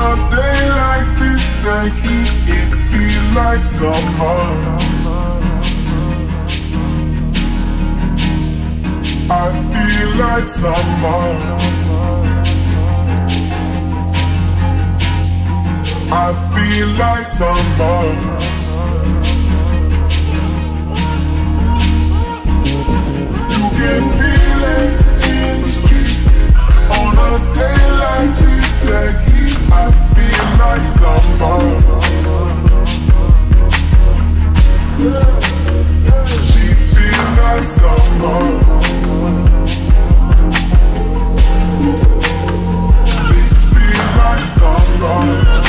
a day like this, the heat, it feel like summer. I feel like summer. I feel like summer. You can feel it in the streets. On a day like this, the heat, I feel like summer. She feel like summer. This feel like summer.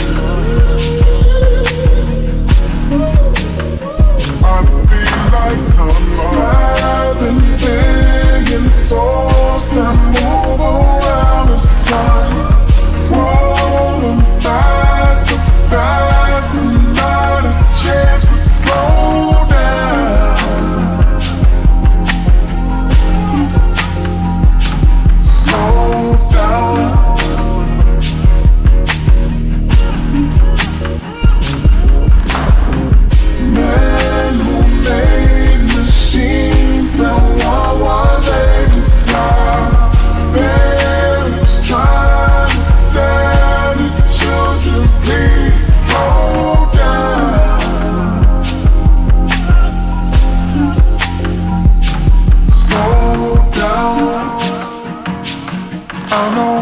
I feel like summer. 7 billion souls that move around the sun, rolling faster, faster, not a chance to slow down. Slow down. Men who made machines that want what they desire. Parents trying to tell the children, please slow down. Slow down. I know.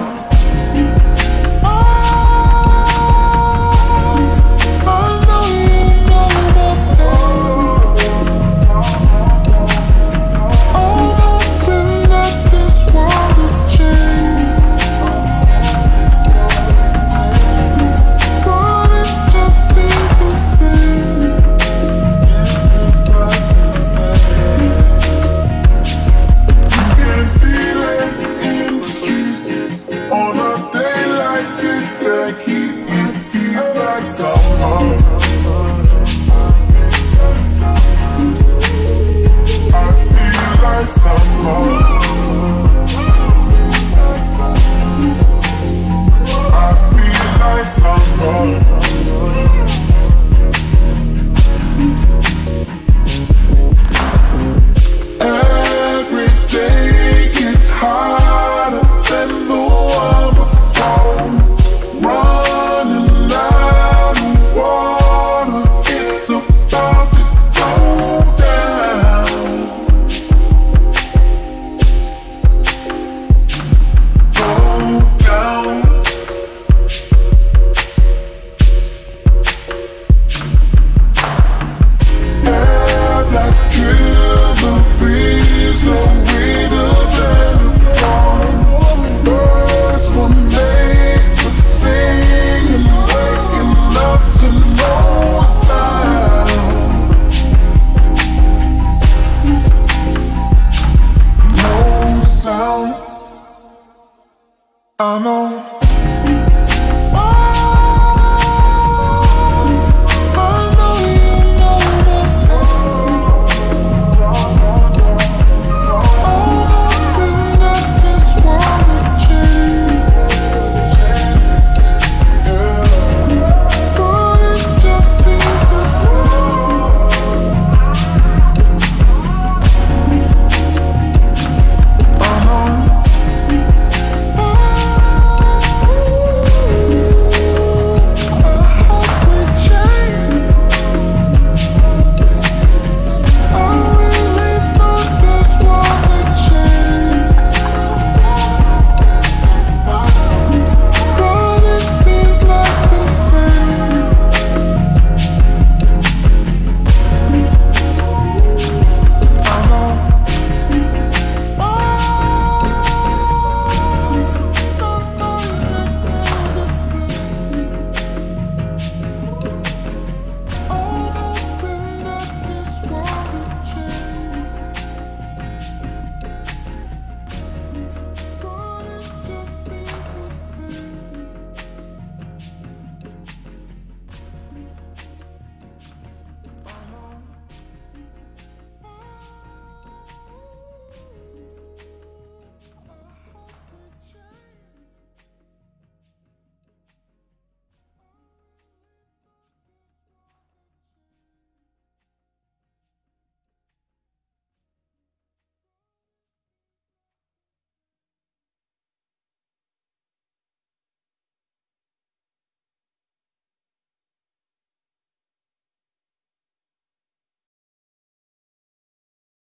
I know.